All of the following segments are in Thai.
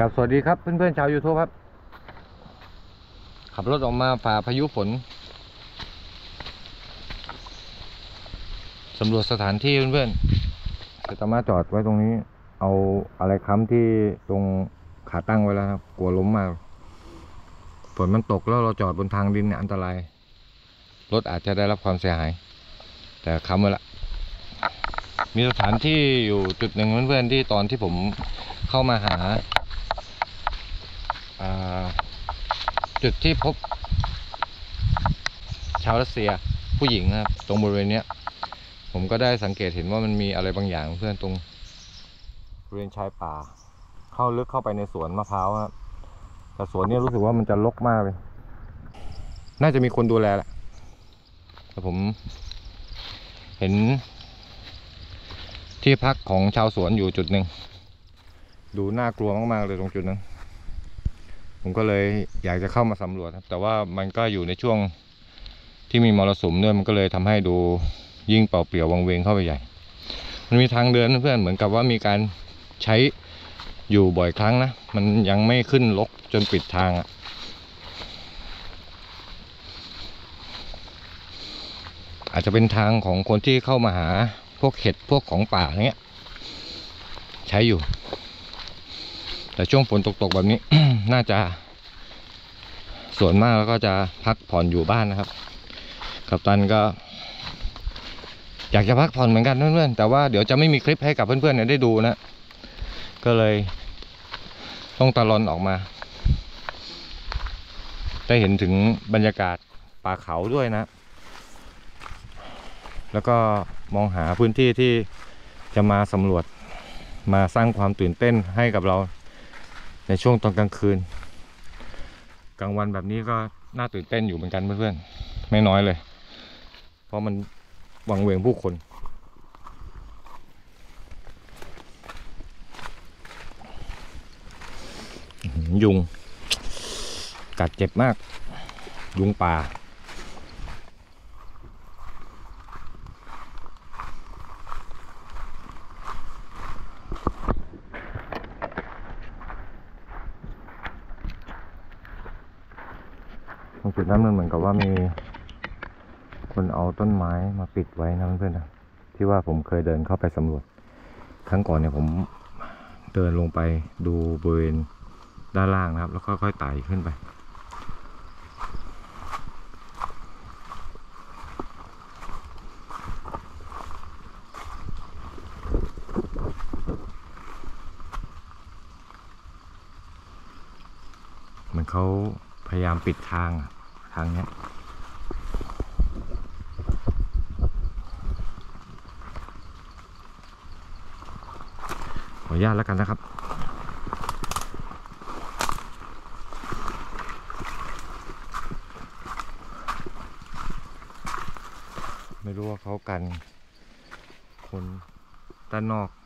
กับสวัสดีครับเพื่อนๆชาว YouTube ครับขับรถออกมาฝ่าพายุฝนสำรวจสถานที่เพื่อนๆจะมาจอดไว้ตรงนี้เอาอะไรค้ำที่ตรงขาตั้งไว้แล้วครับกลัวล้มมากฝนมันตกแล้วเราจอดบนทางดินเนี่ยอันตรายรถอาจจะได้รับความเสียหายแต่ค้ำไว้ละมีสถานที่อยู่จุดหนึ่งเพื่อนๆที่ตอนที่ผมเข้ามาหาจุดที่พบชาวรัสเซียผู้หญิงนะครับตรงบริเวณนี้ผมก็ได้สังเกตเห็นว่ามันมีอะไรบางอย่างเพื่อนตรงบริเวณชายป่าเข้าลึกเข้าไปในสวนมะพร้าวครับแต่สวนนี้รู้สึกว่ามันจะรกมากเลยน่าจะมีคนดูแลแหละแต่ผมเห็นที่พักของชาวสวนอยู่จุดหนึ่งดูน่ากลัวมากๆเลยตรงจุดนั้นผมก็เลยอยากจะเข้ามาสำรวจครับแต่ว่ามันก็อยู่ในช่วงที่มีมรสุมด้วยมันก็เลยทำให้ดูยิ่งเปล่าเปลี่ยววังเวงเข้าไปใหญ่มันมีทางเดินเพื่อนเหมือนกับว่ามีการใช้อยู่บ่อยครั้งนะมันยังไม่ขึ้นรกจนปิดทางอาจจะเป็นทางของคนที่เข้ามาหาพวกเห็ดพวกของป่าเนี้ยใช้อยู่แต่ช่วงฝนตกแบบนี้ น่าจะส่วนมากแล้วก็จะพักผ่อนอยู่บ้านนะครับกัปตันก็อยากจะพักผ่อนเหมือนกันเพื่อนๆแต่ว่าเดี๋ยวจะไม่มีคลิปให้กับเพื่อนๆเนี่ยได้ดูนะก็เลยต้องตะลอนออกมาได้เห็นถึงบรรยากาศป่าเขาด้วยนะแล้วก็มองหาพื้นที่ที่จะมาสำรวจมาสร้างความตื่นเต้นให้กับเราในช่วงตอนกลางคืนกลางวันแบบนี้ก็น่าตื่นเต้นอยู่เหมือนกันเพื่อนๆไม่น้อยเลยเพราะมันวังเวงผู้คนยุงกัดเจ็บมากยุงป่าตรงจุดนั้นมันเหมือนกับว่ามีคนเอาต้นไม้มาปิดไว้นะเพื่อนๆนะที่ว่าผมเคยเดินเข้าไปสำรวจครั้งก่อนเนี่ยผมเดินลงไปดูบริเวณด้านล่างนะครับแล้วค่อยๆไต่ขึ้นไปเหมือนเขาพยายามปิดทางเนี้ยขออนุญาตแล้วกันนะครับไม่รู้ว่าเขากันคนด้านนอก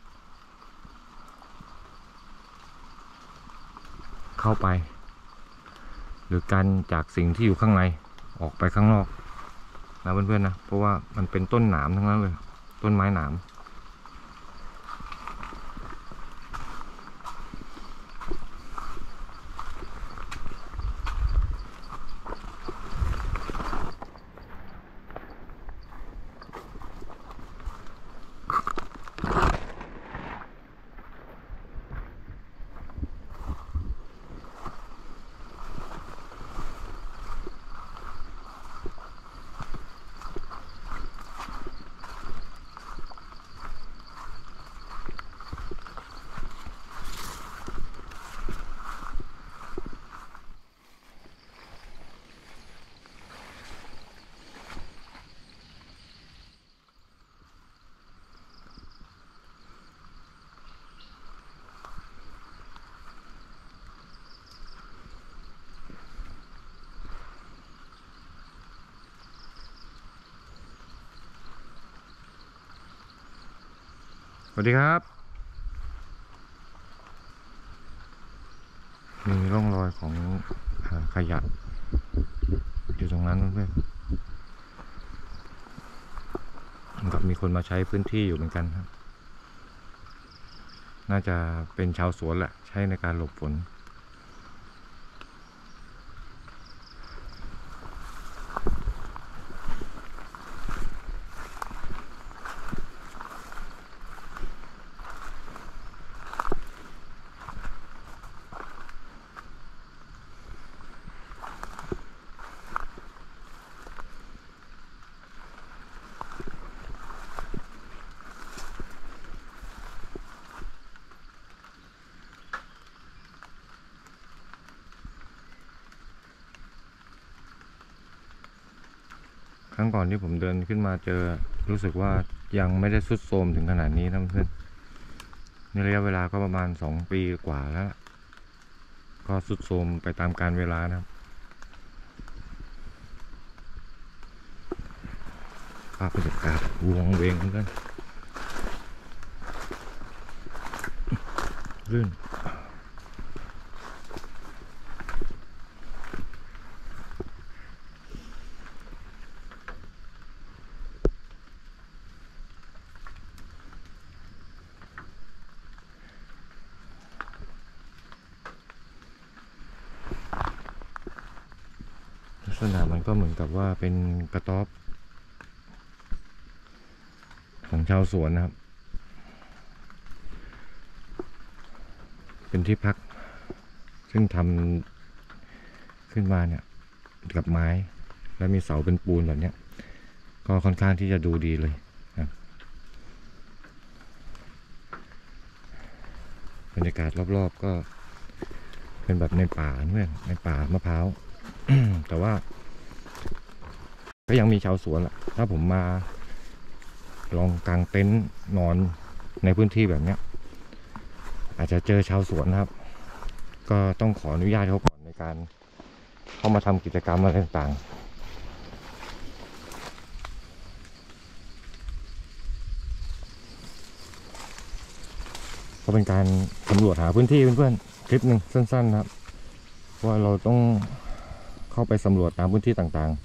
เข้าไปหรือกันจากสิ่งที่อยู่ข้างในออกไปข้างนอกนะเพื่อนๆนะเพราะว่ามันเป็นต้นหนามทั้งนั้นเลยต้นไม้หนามสวัสดีครับมีร่องรอยของขยะอยู่ตรงนั้นเพื่อนๆกับมีคนมาใช้พื้นที่อยู่เหมือนกันครับน่าจะเป็นชาวสวนแหละใช้ในการหลบฝนครั้งก่อนที่ผมเดินขึ้นมาเจอรู้สึกว่ายังไม่ได้ทรุดโทรมถึงขนาดนี้นะเพื่อนในระยะเวลาก็ประมาณ2 ปีกว่าแล้วก็ทรุดโทรมไปตามกาลเวลานะครับภาพบรรยากาศวังเวงเพื่อนลื่นลักษณะมันก็เหมือนกับว่าเป็นกระต๊อบของชาวสวนนะครับเป็นที่พักซึ่งทำขึ้นมาเนี่ยกับไม้แล้วมีเสาเป็นปูนแบบนี้ก็ค่อนข้างที่จะดูดีเลยนะบรรยากาศรอบๆก็เป็นแบบในป่าเพื่อนในป่ามะพร้าว แต่ว่าก็ยังมีชาวสวนแหละถ้าผมมาลองกางเต็นท์นอนในพื้นที่แบบนี้อาจจะเจอชาวสวนนะครับก็ต้องขออนุญาตเขาก่อนในการเข้ามาทำกิจกรรมอะไรต่างๆก็เป็นการสำรวจหาพื้นที่เพื่อนๆคลิปหนึ่งสั้นๆนะครับว่าเราต้องเข้าไปสำรวจตามพื้นที่ต่าง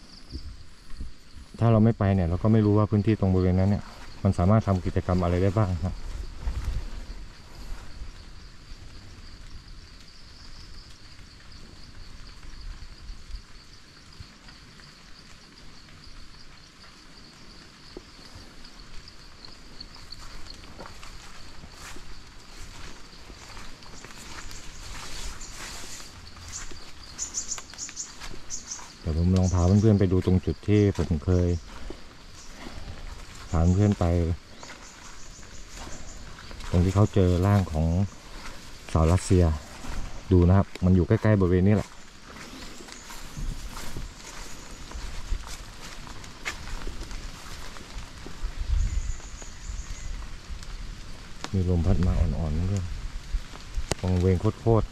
ๆถ้าเราไม่ไปเนี่ยเราก็ไม่รู้ว่าพื้นที่ตรงบริเวณนั้นเนี่ยมันสามารถทำกิจกรรมอะไรได้บ้างครับเดี๋ยวผมลองพาเพื่อนๆไปดูตรงจุดที่ผมเคยพาเพื่อนไปตรงที่เขาเจอร่างของสาวรัสเซียดูนะครับมันอยู่ใกล้ๆบริเวณนี้แหละมีลมพัดมาอ่อนๆด้วยวังเวงโคตร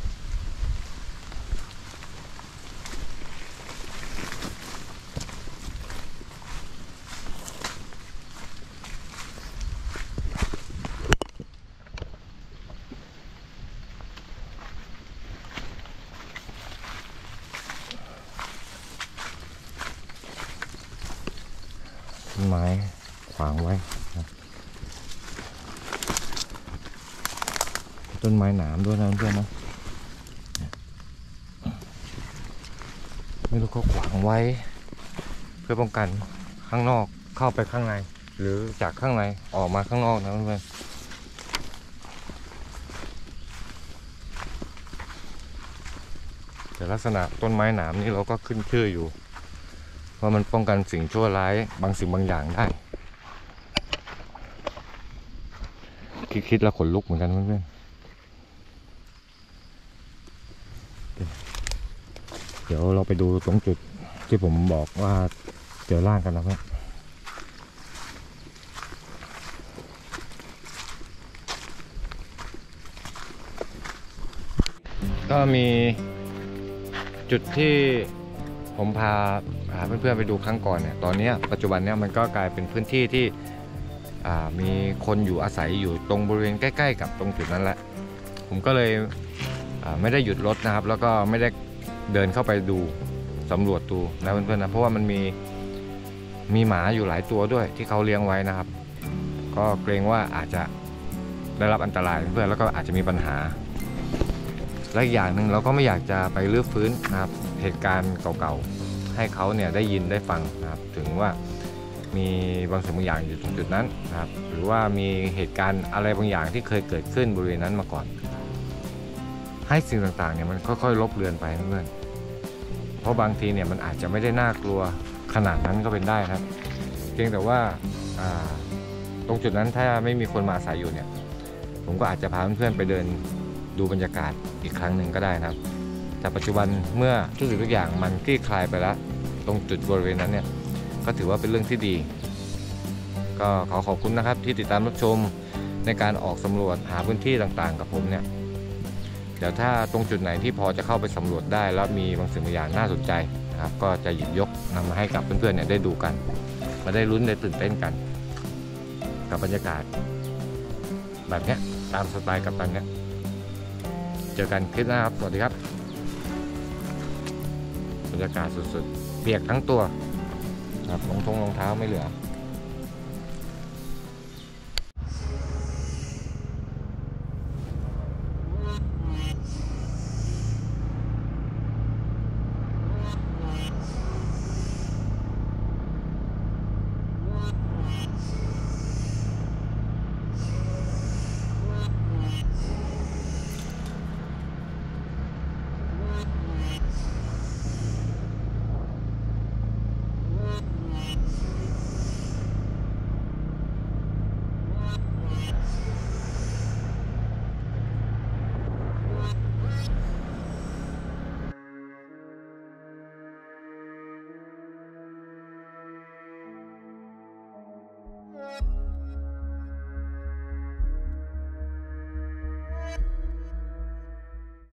ต้นไม้ขวางไว้นะต้นไม้หนามด้วยนะเพื่อนๆนะไม่รู้เขาขวางไว้เพื่อป้องกันข้างนอกเข้าไปข้างในหรือจากข้างในออกมาข้างนอกนะเพื่อนๆแต่ลักษณะต้นไม้หนามนี่เราก็ขึ้นชื่ออยู่เพราะมันป้องกันสิ่งชั่วร้ายบางสิ่งบางอย่างได้คิดแล้วขนลุกเหมือนกันเพื่อนๆเดี๋ยวเราไปดูตรงจุดที่ผมบอกว่าเจอร่างกันนะครับก็มีจุดที่ผมพาเพื่อนๆไปดูครั้งก่อนเนี่ยตอนนี้ปัจจุบันเนี่ยมันก็กลายเป็นพื้นที่ที่มีคนอยู่อาศัยอยู่ตรงบริเวณใกล้ๆกับตรงจุดนั้นแหละผมก็เลยไม่ได้หยุดรถนะครับแล้วก็ไม่ได้เดินเข้าไปดูสำรวจดูนะเพื่อนๆนะเพราะว่ามันมีหมาอยู่หลายตัวด้วยที่เขาเลี้ยงไว้นะครับก็เกรงว่าอาจจะได้รับอันตรายเพื่อนแล้วก็อาจจะมีปัญหาและอีกอย่างหนึ่งเราก็ไม่อยากจะไปรื้อฟื้นนะครับเหตุการณ์เก่าๆให้เขาเนี่ยได้ยินได้ฟังนะครับถึงว่ามีบางสิ่งบางอย่างอยู่ตรงจุดนั้นนะครับหรือว่ามีเหตุการณ์อะไรบางอย่างที่เคยเกิดขึ้นบริเวณนั้นมาก่อนให้สิ่งต่างๆเนี่ยมันค่อยๆลบเลือนไปเพื่อนเพราะบางทีเนี่ยมันอาจจะไม่ได้น่ากลัวขนาดนั้นก็เป็นได้ครับเพียงแต่ว่าตรงจุดนั้นถ้าไม่มีคนมาอาศัยอยู่เนี่ยผมก็อาจจะพาเพื่อนๆไปเดินดูบรรยากาศอีกครั้งหนึ่งก็ได้นะครับแต่ปัจจุบันเมื่อทุกสิ่งทุกอย่างมันคลี่คลายไปแล้วตรงจุดบริเวณนั้นเนี่ยก็ถือว่าเป็นเรื่องที่ดีก็ขอบคุณนะครับที่ติดตามรับชมในการออกสำรวจหาพื้นที่ต่างๆกับผมเนี่ยเดี๋ยวถ้าตรงจุดไหนที่พอจะเข้าไปสำรวจได้แล้วมีบางสิ่งบางอย่างน่าสนใจนะครับก็จะหยิบยกนำมาให้กับเพื่อนๆเนี่ยได้ดูกันมาได้ลุ้นได้ตื่นเต้นกันกับบรรยากาศแบบนี้ตามสไตล์กัปตันเนี่ยเจอกันคลิปหน้าครับสวัสดีครับบรรยากาศสุดๆเปียกทั้งตัวครับรองเท้าไม่เหลือ